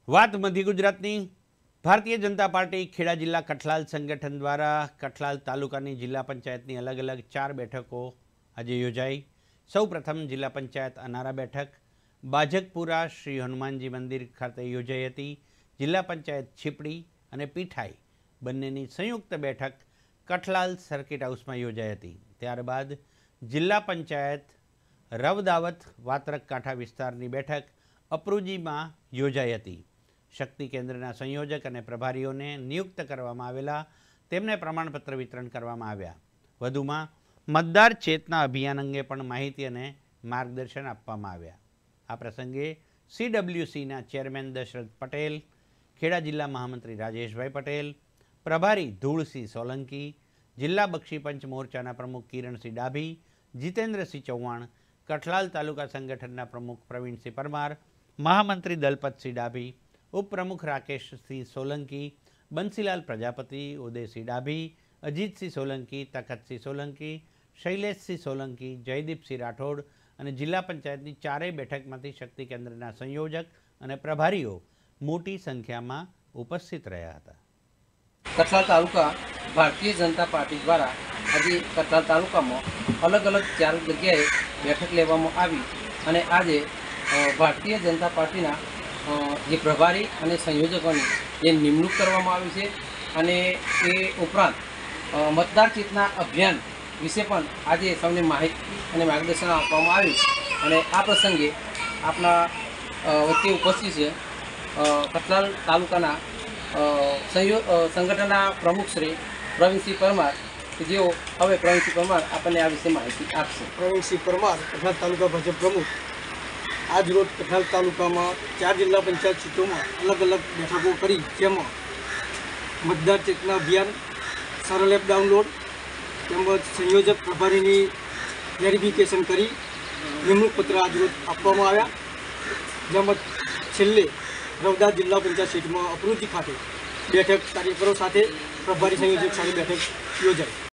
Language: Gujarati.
વાત મધ્ય ગુજરાતની ભારતીય જનતા પાર્ટી ખેડા જિલ્લા કઠલાલ સંગઠન દ્વારા કઠલાલ તાલુકાની જિલ્લા પંચાયતની અલગ અલગ 4 બેઠકો આજે યોજાઈ। સૌપ્રથમ જિલ્લા પંચાયત અનારા બેઠક બાજકપુરા શ્રી હનુમાનજી મંદિર ખાતે યોજાઈ હતી। જિલ્લા પંચાયત છીપડી અને પીઠાઈ બંનેની સંયુક્ત બેઠક કઠલાલ સર્કિટ હાઉસમાં યોજાઈ હતી। ત્યારબાદ જિલ્લા પંચાયત રવદાવત વાત્રક કાંઠા વિસ્તારની બેઠક અપરુજીમાં યોજાઈ હતી। શક્તિ કેન્દ્રના સંયોજક અને પ્રભારીઓને નિયુક્ત કરવામાં આવેલા તેમને પ્રમાણપત્ર વિતરણ કરવામાં આવ્યા। વધુમાં મતદાર ચેતના અભિયાન અંગે પણ માહિતી અને માર્ગદર્શન આપવામાં આવ્યા। આ પ્રસંગે CWCના ચેરમેન દશરથ પટેલ, ખેડા જિલ્લા મહામંત્રી રાજેશભાઈ પટેલ, પ્રભારી ધૂળસિંહ સોલંકી, જિલ્લા બક્ષીપંચ મોરચાના પ્રમુખ કિરણસિંહ ડાભી, જીતેન્દ્રસિંહ ચૌહાણ, કઠલાલ તાલુકા સંગઠનના પ્રમુખ પ્રવીણસિંહ પરમાર, મહામંત્રી દલપતસિંહ ડાભી, ઉપપ્રમુખ રાકેશસિંહ સોલંકી, બંસીલાલ પ્રજાપતિ, ઉદયસિંહ ડાભી, અજીતસિંહ સોલંકી, તખતસિંહ સોલંકી, શૈલેષસિંહ સોલંકી, જયદીપસિંહ રાઠોડ અને જિલ્લા પંચાયતની 4 બેઠકમાંથી શક્તિ કેન્દ્રના સંયોજક અને પ્રભારીઓ મોટી સંખ્યામાં ઉપસ્થિત રહ્યા હતા। કઠલાલ તાલુકા ભારતીય જનતા પાર્ટી દ્વારા આજે કઠલાલ તાલુકામાં અલગ અલગ 4 જગ્યાએ બેઠક લેવામાં આવી અને આજે ભારતીય જનતા પાર્ટીના જે પ્રભારી અને સંયોજકોની જે નિમણૂક કરવામાં આવી છે અને એ ઉપરાંત મતદાર ચેતના અભિયાન વિશે પણ આજે સૌને માહિતી અને માર્ગદર્શન આપવામાં આવ્યું અને આ પ્રસંગે આપણા વચ્ચે ઉપસ્થિત છે કઠલાલ તાલુકાના સંગઠનના પ્રમુખ શ્રી પ્રવીણસિંહ પરમાર, જેઓ હવે પ્રવીણસિંહ પરમાર આપણને આ વિશે માહિતી આપશે। પ્રવીણસિંહ પરમાર, કઠલાલ તાલુકા ભાજપ પ્રમુખ। આજ રોજ કઠલાલ તાલુકામાં 4 જિલ્લા પંચાયત સીટોમાં અલગ અલગ બેઠકો કરી, જેમાં મતદાર ચેતના અભિયાન, સરળ એપ ડાઉનલોડ તેમજ સંયોજક પ્રભારીની વેરિફિકેશન કરી નિમણૂક પત્ર આજ રોજ આપવામાં આવ્યા। જેમાં છેલ્લે રવદાસ જિલ્લા પંચાયત સીટમાં અપરુજી ખાતે બેઠક કાર્યકરો સાથે પ્રભારી સંયોજક સાથે બેઠક યોજાઈ।